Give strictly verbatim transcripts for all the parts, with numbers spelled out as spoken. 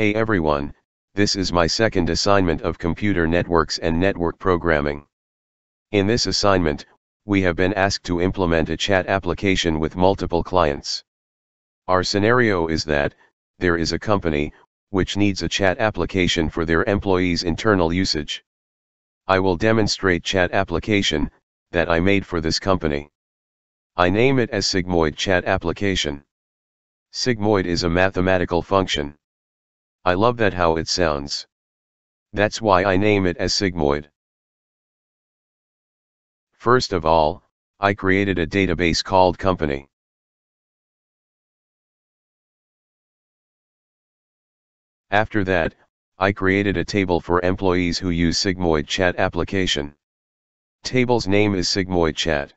Hey everyone, this is my second assignment of computer networks and network programming. In this assignment, we have been asked to implement a chat application with multiple clients. Our scenario is that, there is a company, which needs a chat application for their employees' internal usage. I will demonstrate chat application, that I made for this company. I name it as Sigmoid chat application. Sigmoid is a mathematical function. I love that how it sounds. That's why I name it as Sigmoid. First of all, I created a database called company. After that, I created a table for employees who use Sigmoid chat application. Table's name is Sigmoid chat.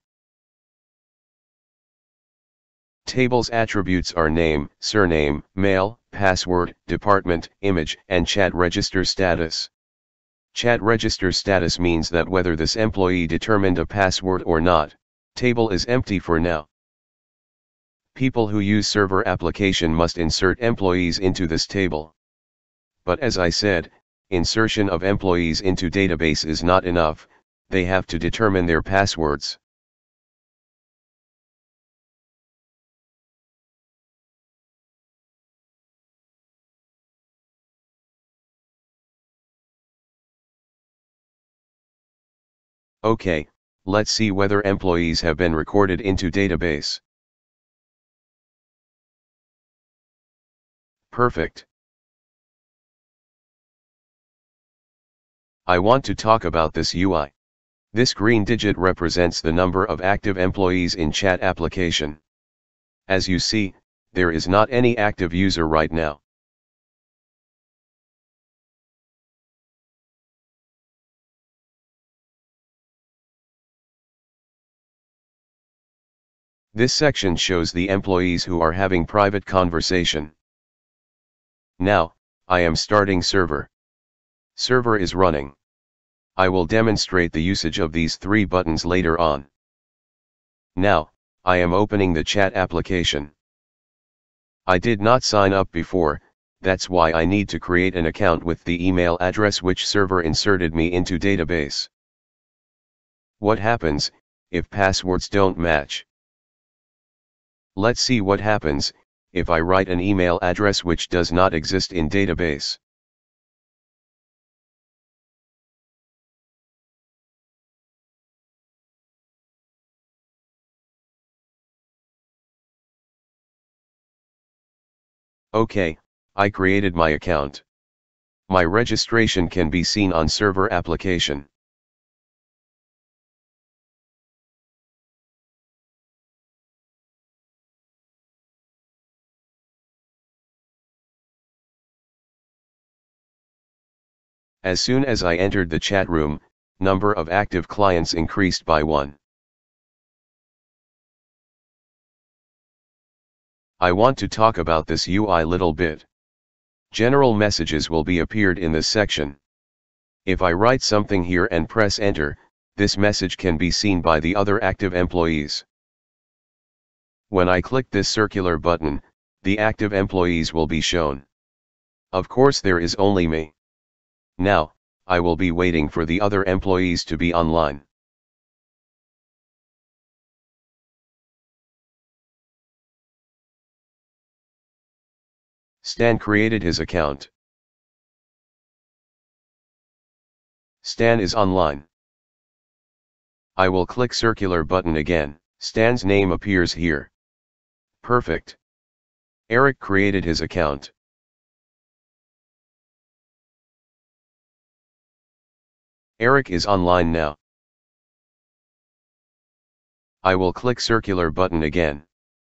Table's attributes are name, surname, mail, password, department, image, and chat register status. Chat register status means that whether this employee determined a password or not, table is empty for now. People who use server application must insert employees into this table. But as I said, insertion of employees into database is not enough, they have to determine their passwords. Okay, let's see whether employees have been recorded into database. Perfect. I want to talk about this U I. This green digit represents the number of active employees in chat application. As you see, there is not any active user right now. This section shows the employees who are having private conversation. Now, I am starting server. Server is running. I will demonstrate the usage of these three buttons later on. Now, I am opening the chat application. I did not sign up before, that's why I need to create an account with the email address which server inserted me into database. What happens, if passwords don't match? Let's see what happens, if I write an email address which does not exist in database. Okay, I created my account. My registration can be seen on server application. As soon as I entered the chat room, number of active clients increased by one. I want to talk about this U I little bit. General messages will be appeared in this section. If I write something here and press enter, this message can be seen by the other active employees. When I click this circular button, the active employees will be shown. Of course there is only me. Now, I will be waiting for the other employees to be online. Stan created his account. Stan is online. I will click circular button again. Stan's name appears here. Perfect. Eric created his account. Eric is online now. I will click circular button again.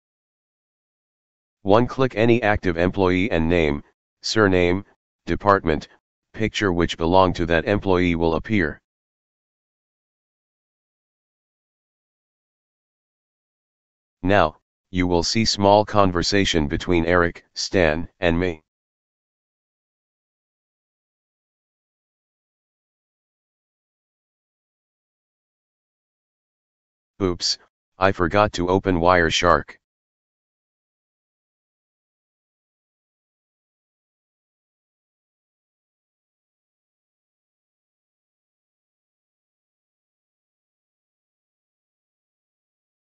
One click any active employee and name, surname, department, picture which belong to that employee will appear. Now, you will see small conversation between Eric, Stan, and me. Oops, I forgot to open Wireshark.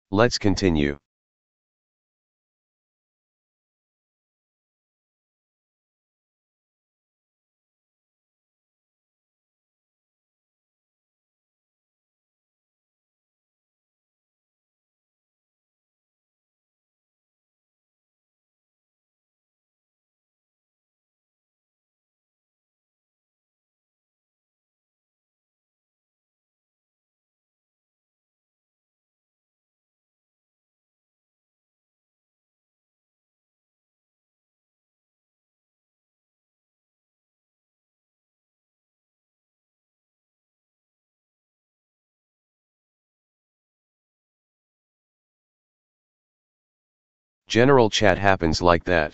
Let's continue. General chat happens like that.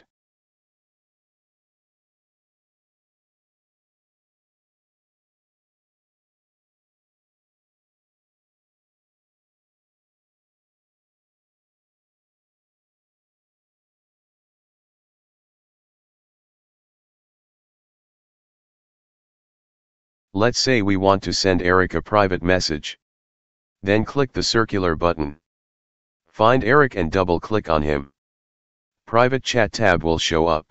Let's say we want to send Eric a private message. Then click the circular button. Find Eric and double-click on him. Private chat tab will show up.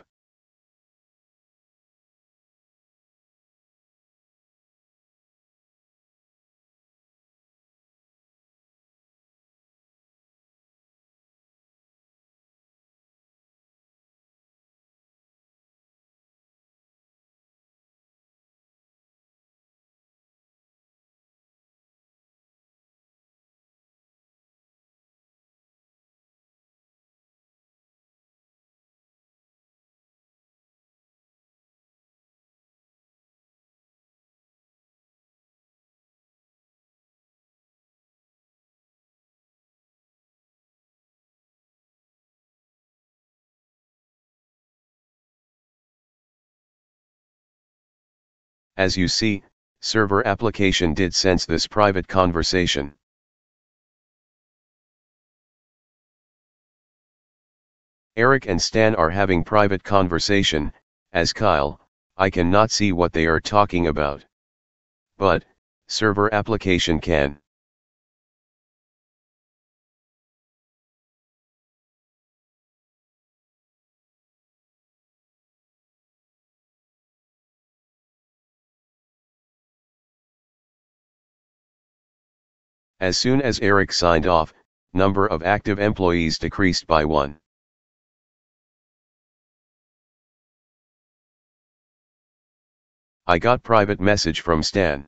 As you see, server application did sense this private conversation. Eric and Stan are having private conversation. As Kyle, I cannot see what they are talking about. But, server application can. As soon as Eric signed off, number of active employees decreased by one. I got private message from Stan.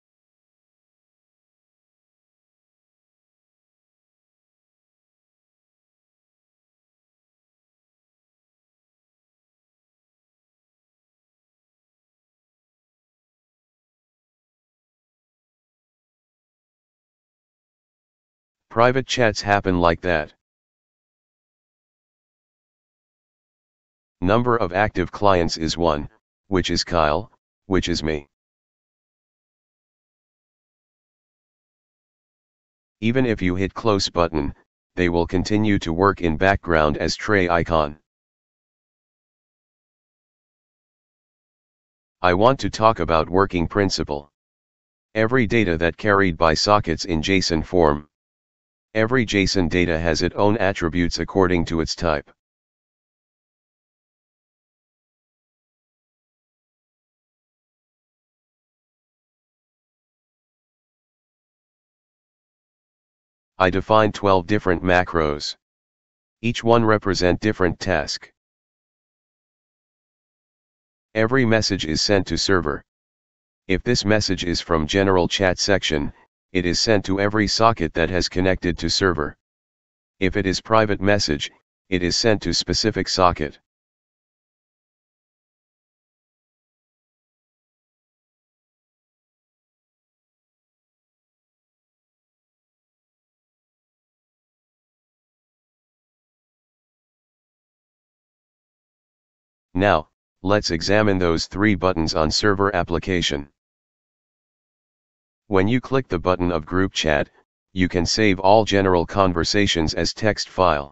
Private chats happen like that. Number of active clients is one, which is Kyle, which is me. Even if you hit close button, they will continue to work in background as tray icon. I want to talk about working principle. Every data that carried by sockets in JSON form. Every JSON data has its own attributes according to its type. I define twelve different macros. Each one represent different task. Every message is sent to server. If this message is from general chat section, it is sent to every socket that has connected to server. If it is private message, it is sent to specific socket. Now, let's examine those three buttons on server application. When you click the button of group chat, you can save all general conversations as text file.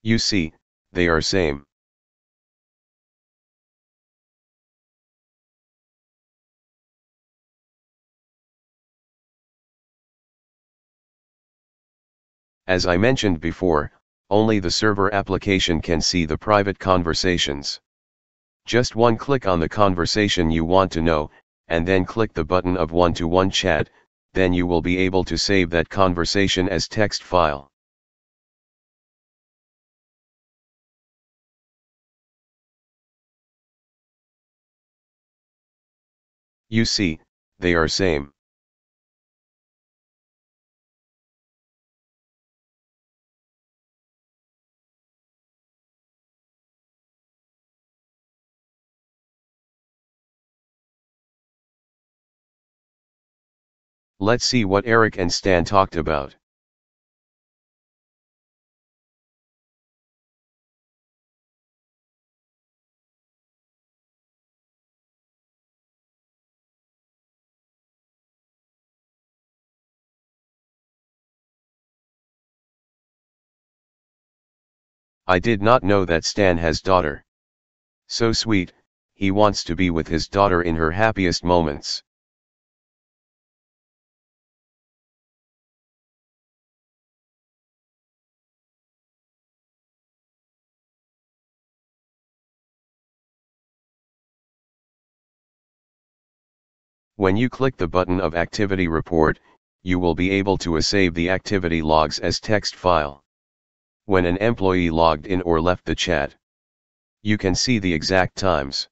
You see, they are same. As I mentioned before, only the server application can see the private conversations. Just one click on the conversation you want to know, and then click the button of one-to-one chat, then you will be able to save that conversation as text file. You see, they are same. Let's see what Eric and Stan talked about. I did not know that Stan has daughter. So sweet, he wants to be with his daughter in her happiest moments. When you click the button of Activity Report, you will be able to save the activity logs as text file. When an employee logged in or left the chat, you can see the exact times.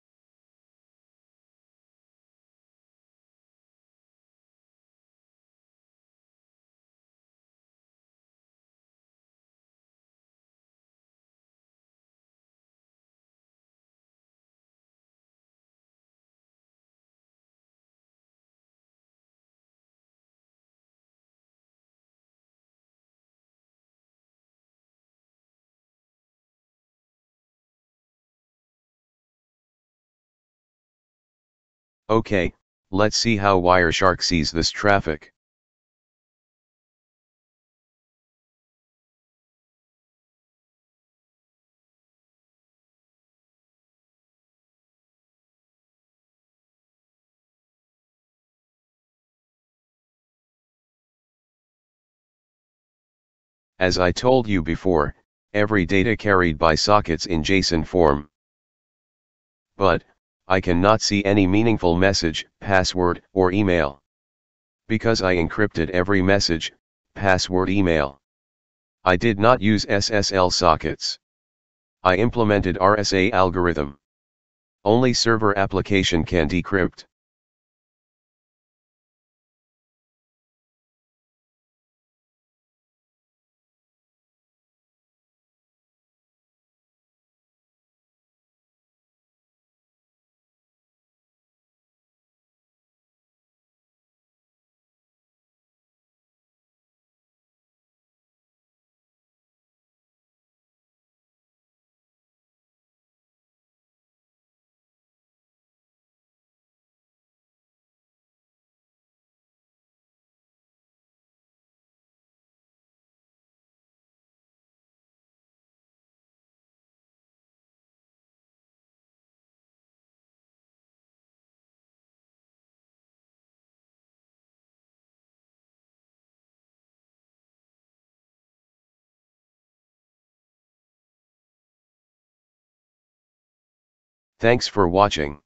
Okay, let's see how Wireshark sees this traffic. As I told you before, every data carried by sockets in JSON form. But, I cannot see any meaningful message, password, or email. Because I encrypted every message, password, email. I did not use S S L sockets. I implemented R S A algorithm. Only server application can decrypt. Thanks for watching.